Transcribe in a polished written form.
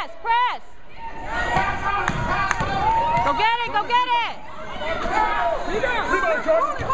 Press, press. Go get it, go get it. Rebound, Jordan.